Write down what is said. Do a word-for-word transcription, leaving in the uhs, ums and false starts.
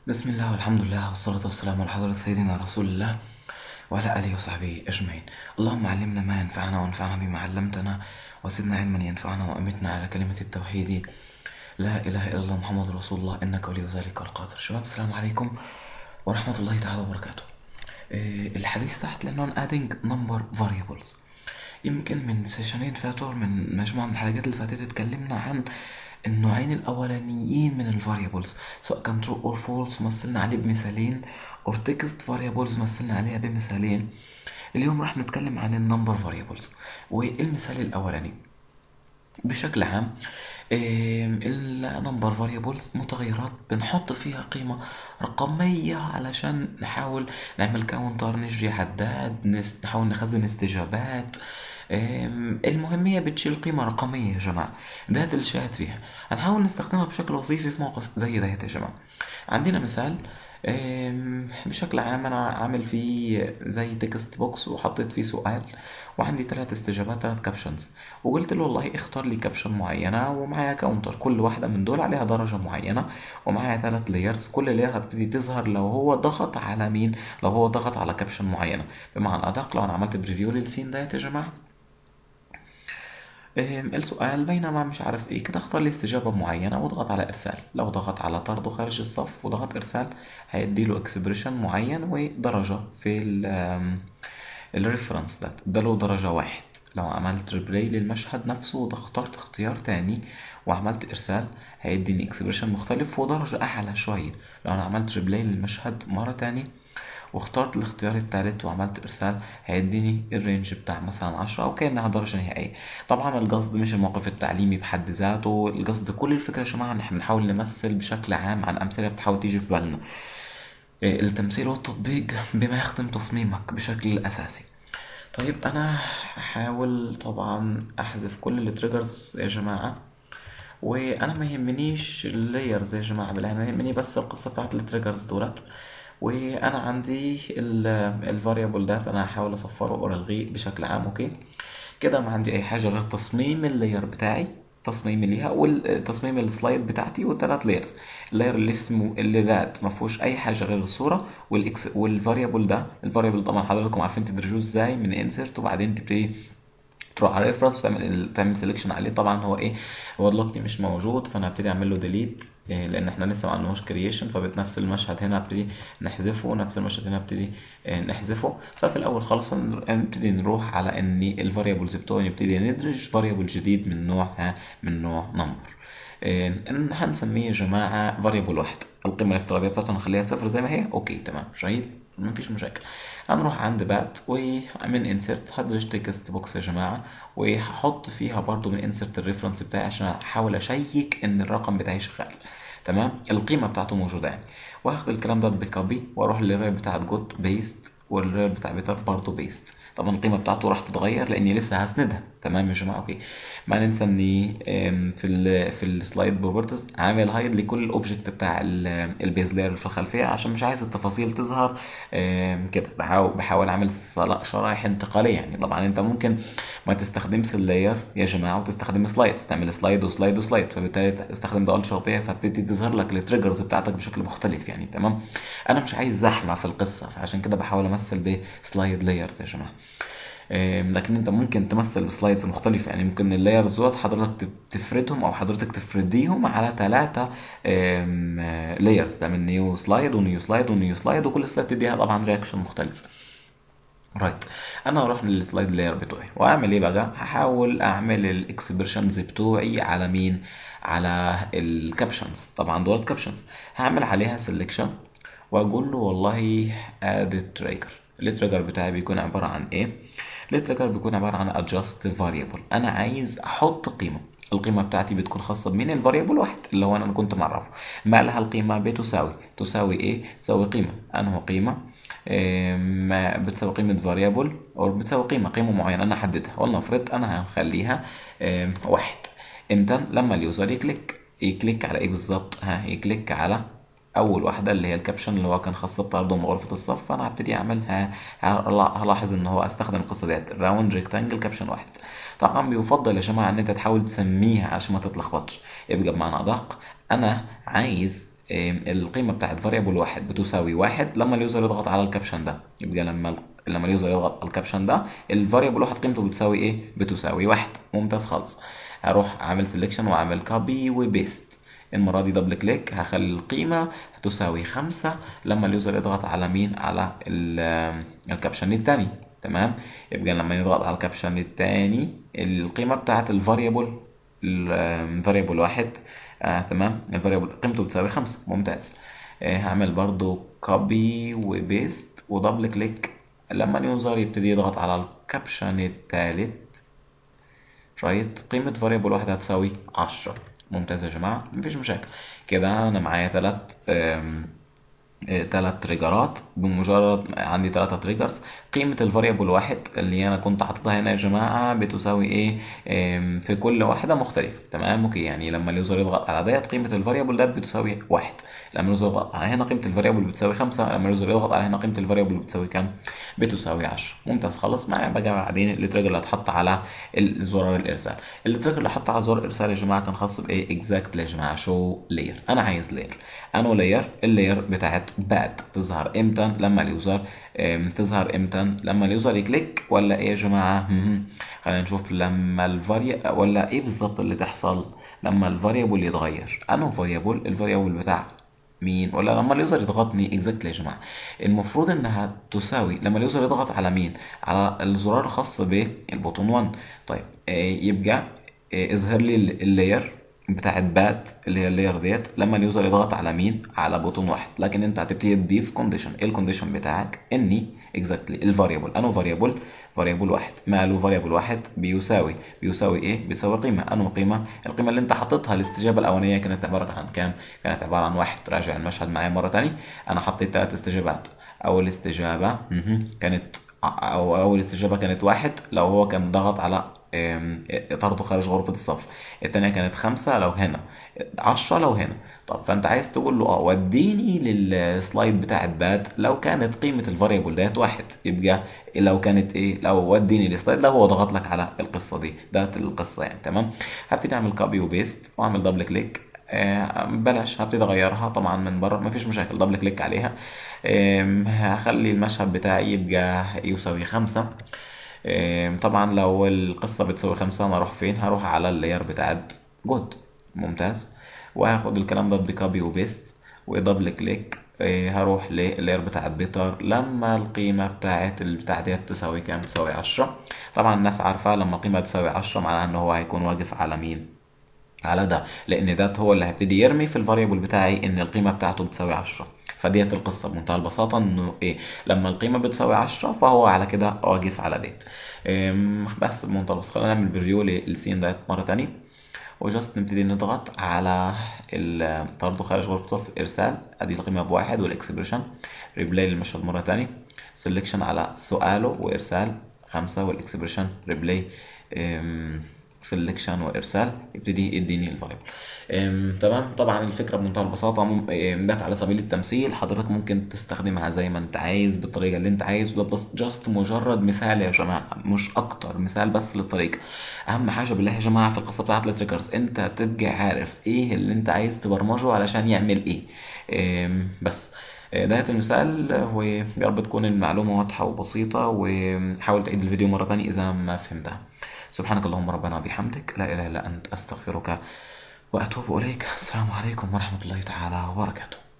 بسم الله والحمد لله والصلاة والسلام على حضرة سيدنا رسول الله وعلى آله وصحبه أجمعين. اللهم علمنا ما ينفعنا وانفعنا بما علمتنا وزدنا علما ينفعنا وأمتنا على كلمة التوحيد لا إله إلا الله محمد رسول الله إنك ولي ذلك والقادر. شباب السلام عليكم ورحمة الله تعالى وبركاته. إيه الحديث تحت العنوان adding number variables. يمكن من سيشنين فاتوا من مجموعة من الحلقات اللي فاتت اتكلمنا عن النوعين الأولانيين من الفاريبلز، سواء كان true or false مثلنا عليه بمثالين or text variables مثلنا عليها بمثالين. اليوم راح نتكلم عن النمبر variables. والمثال الأولاني بشكل عام النمبر فاريبلز متغيرات بنحط فيها قيمة رقمية علشان نحاول نعمل كاونتر، نجري عداد، نحاول نخزن استجابات. المهم هي بتشيل قيمة رقمية يا جماعة، ده الشاهد فيها. هنحاول نستخدمها بشكل وظيفي في موقف زي ده يا جماعة. عندنا مثال بشكل عام انا عامل فيه زي تكست بوكس وحطيت فيه سؤال وعندي ثلاث استجابات، ثلاث كابشنز، وقلت له والله اختار لي كابشن معينه ومعايا كاونتر، كل واحده من دول عليها درجه معينه ومعايا ثلاث لايرز، كل لاير هتبتدي تظهر لو هو ضغط على مين، لو هو ضغط على كابشن معينه. بمعنى ادق لو انا عملت بريفيو للسين ده يا جماعه، السؤال بينما مش عارف ايه كده، اختار لي استجابة معينة واضغط على ارسال. لو ضغط على طرد خارج الصف وضغط ارسال هيديله اكسبريشن معين ودرجة في الريفرنس ده ده له درجة واحد. لو عملت ريبلاي للمشهد نفسه واخترت اختيار تاني وعملت ارسال هيديني اكسبريشن مختلف ودرجة اعلى شوية. لو انا عملت ريبلاي للمشهد مرة تاني واخترت الاختيار التالت وعملت ارسال هيديني الرينج بتاع مثلا عشرة او كانها درجة نهائية. طبعا القصد مش الموقف التعليمي بحد ذاته، القصد كل الفكرة يا جماعة ان احنا بنحاول نمثل بشكل عام عن امثلة بتحاول تيجي في بالنا. التمثيل والتطبيق بما يخدم تصميمك بشكل اساسي. طيب انا هحاول طبعا احذف كل التريجرز يا جماعة، وانا ما يهمنيش اللايرز يا جماعة، بالله ما يهمني بس القصة بتاعت التريجرز دولت. وانا عندي الفاريبل ده انا هحاول اصفره او الغيه بشكل عام. اوكي كده ما عندي اي حاجه غير تصميم اللاير بتاعي، تصميم ليها والتصميم السلايد بتاعتي والثلاث لايرز. اللاير اللي اسمه اللي ذات ما فيهوش اي حاجه غير الصوره والاكس والفاريبل ده. الفاريبل طبعا حضراتكم عارفين تدرجوه ازاي، من انسرت وبعدين تبتدي تروح على ريفرنس وتعمل تعمل سيلكشن عليه. طبعا هو ايه، هو دلوقتي مش موجود فانا هبتدي اعمل له ديليت إيه لان احنا لسه ما عملناش كرييشن، فبنفس المشهد هنا هبتدي نحذفه ونفس المشهد هنا هبتدي إيه نحذفه. ففي الاول خالص هنبتدي نروح على ان الفاريبلز بتوعي نبتدي ندرج فاريبل جديد من نوع ها من نوع نمبر. إيه هنسميه يا جماعه فاريبل واحد، القيمه الافتراضيه بتاعته نخليها صفر زي ما هي. اوكي تمام شهيد مفيش مشاكل. هنروح عند بات ومن انسرت هدرج تكست بوكس يا جماعه، وهحط فيها برضو من انسرت الريفرنس بتاعي عشان احاول اشيك ان الرقم بتاعي شغال تمام، القيمه بتاعته موجوده يعني. وهاخد الكلام ده بكوبي واروح للرير بتاعت جوت بيست والرير بتاع بيتر برضو بيست. طبعا القيمه بتاعته راح تتغير لاني لسه هسندها تمام يا جماعه. اوكي ما ننسى اني في ال في السلايد بروبرتيز عامل هايد لكل الاوبجكت بتاع البيز لاير في الخلفيه عشان مش عايز التفاصيل تظهر كده. بحاول بحاول اعمل شرائح انتقاليه يعني. طبعا انت ممكن ما تستخدمش اللاير يا جماعه وتستخدم سلايدز، تعمل سلايد وسلايد وسلايد، فبالتالي تستخدم ده شرطيه فتبتدي تظهر لك التريجرز بتاعتك بشكل مختلف يعني تمام. انا مش عايز زحمه في القصه فعشان كده بحاول امثل بسلايد لايرز يا جماعه. لكن انت ممكن تمثل بسلايدز مختلفة يعني. ممكن اللايرز دول حضرتك تفردهم او حضرتك تفرديهم على ثلاثة لايرز، تعمل نيو سلايد ونيو سلايد ونيو سلايد وكل سلايد تديها طبعا رياكشن مختلف. رايت انا هروح للسلايد لاير بتوعي واعمل ايه بقى، هحاول اعمل الاكسبريشنز بتوعي على مين، على الكابشنز. طبعا دول كابشنز هعمل عليها سيلكشن واقول له والله اد تريجر. التريجر بتاعي بيكون عباره عن ايه، التريجر بيكون عباره عن adjust variable. انا عايز احط قيمه، القيمه بتاعتي بتكون خاصه بمين، الفاريبل واحد اللي هو انا كنت معرفه. ما لها القيمه بتساوي تساوي ايه، تساوي قيمه انه قيمه ما بتساوي قيمه فاريبل او بتساوي قيمه قيمه معينه انا حددها، ولنفرض انا هخليها واحد. امتى، لما اليوزر يكليك يكليك على ايه بالظبط، ها يكليك على اول واحده اللي هي الكابشن اللي هو كان خاص بطرده من غرفه الصف. فانا هبتدي اعملها، هلاحظ ان هو استخدم القصه ديت راوند ريكتانجل كابشن واحد. طبعا بيفضل يا جماعه ان انت تحاول تسميها عشان ما تتلخبطش. يبقى بمعنى ادق انا عايز القيمة بتاعت فاريبل واحد بتساوي واحد لما اليوزر يضغط على الكابشن ده. يبقى لما لما اليوزر يضغط على الكابشن ده الفاريبل واحد قيمته بتساوي ايه؟ بتساوي واحد. ممتاز خالص. هروح اعمل سيلكشن واعمل كوبي وبيست. المرة دي دبل كليك هخلي القيمة تساوي خمسة لما اليوزر يضغط على مين؟ على الكابشن التاني. تمام. يبقى لما يضغط على الكابشن التاني القيمة بتاعت الفاريبل الفاريبل واحد آه تمام الفاريبل قيمته بتساوي خمسة. ممتاز. آه هعمل برضو كوبي وبيست ودبل كليك لما اليوزر يبتدي يضغط على الكابشن التالت رايت قيمة فاريبل واحد هتساوي عشرة. ممتاز يا جماعة، مفيش مشاكل كده. انا معايا تلات ثلاث تريجرات. بمجرد عندي ثلاثة تريجرز قيمة الفاريبل واحد اللي انا كنت حاططها هنا يا جماعة بتساوي ايه في كل واحدة مختلفة. تمام اوكي. يعني لما اليوزر يضغط على ديت قيمة الفاريبل ده بتساوي واحد. لما اليوزر يضغط على هنا قيمة الفاريبل بتساوي خمسة. لما اليوزر يضغط على هنا قيمة الفاريبل بتساوي كام؟ بتساوي عشرة. ممتاز خلاص. معايا بقى بعدين التريجر اللي هتحط على زرار الارسال. التريجر اللي حط على زرار الارسال يا جماعة كان خاص بايه؟ اكزاكتلي يا جماعة شو لاير. انا عايز لاير. انو لاير؟ اللاير بتاعت باد تظهر امتى؟ لما اليوزر تظهر امتى؟ لما اليوزر يكليك ولا ايه يا جماعه؟ خلينا نشوف لما الفاري ولا ايه بالظبط اللي تحصل لما الفاريبل يتغير. انه فاريبل الفاريبل بتاع مين؟ ولا لما اليوزر يضغطني؟ اكزاكتلي يا جماعه المفروض انها تساوي لما اليوزر يضغط على مين؟ على الزرار الخاص بالبوتون واحد. طيب يبقى اظهر لي اللاير بتاعت باد اللي هي اللاير ديت لما اليوزر يضغط على مين؟ على بوتون واحد. لكن انت هتبتدي تضيف كونديشن. ايه الكونديشن بتاعك؟ اني اكزاكتلي الفاريبل انو فاريبل فاريبل واحد ماله فاريبل واحد بيساوي بيساوي ايه؟ بيساوي قيمه. انو قيمه؟ القيمه اللي انت حاططها الاستجابه الاولانيه كانت عباره عن كام؟ كانت عباره عن واحد. راجع المشهد معايا مره تاني. انا حطيت ثلاث استجابات. اول استجابه كانت او اول استجابه كانت واحد لو هو كان ضغط على طرده خارج غرفة الصف. التانية كانت خمسة لو هنا، عشرة لو هنا. طب فانت عايز تقول له اه وديني للسلايد بتاعت باد لو كانت قيمة الفاريبل ديت واحد. يبقى لو كانت ايه؟ لو وديني للسلايد لو هو ضغط لك على القصة دي. ده القصة يعني. تمام. هبتدي اعمل كوبي وبيست واعمل دبل كليك. آه بلاش هبتدي اغيرها طبعا من بره مفيش مشاكل. دبل كليك عليها. آه هخلي المشهد بتاعي يبقى يساوي خمسة. طبعا لو القصة بتساوي خمسة انا اروح فين؟ هروح على اللاير بتاعت جود. ممتاز. وهاخد الكلام ده بكوبي وبيست ودبل كليك. هروح لللاير بتاعت بيتر لما القيمة بتاعت البتاع ديت تساوي كام؟ تساوي عشرة. طبعا الناس عارفة لما القيمة تساوي عشرة معناها ان هو هيكون واقف على مين؟ على ده، لان ده هو اللي هيبتدي يرمي في الفاريبل بتاعي ان القيمة بتاعته بتساوي عشرة. فديت القصة بمنتهى البساطة انه ايه؟ لما القيمة بتساوي عشرة فهو على كده واقف على ديت. بس بمنتهى البساطة. خلينا نعمل بريفيو للسين ديت مرة تانية وجاست نبتدي نضغط على طرده خارج غرفة صف ارسال. ادي القيمة بواحد والاكسبريشن. ريبلاي للمشهد مرة تانية. سيلكشن على سؤاله وارسال خمسة والاكسبريشن ريبلاي سيلكشن وارسال يبتدي يديني الفاريبل. تمام. طبعا الفكره بمنتهى البساطه ده على سبيل التمثيل. حضرتك ممكن تستخدمها زي ما انت عايز بالطريقه اللي انت عايز. ده بس جاست مجرد مثال يا جماعه مش اكتر. مثال بس للطريقه. اهم حاجه بالله يا جماعه في القصه بتاعت التريجرز انت تبقى عارف ايه اللي انت عايز تبرمجه علشان يعمل ايه. بس نهاية المثال. ويا رب تكون المعلومة واضحة وبسيطة وحاول تعيد الفيديو مرة تانية إذا ما فهمتها. سبحانك اللهم ربنا بحمدك لا إله إلا أنت أستغفرك وأتوب إليك. السلام عليكم ورحمة الله تعالى وبركاته.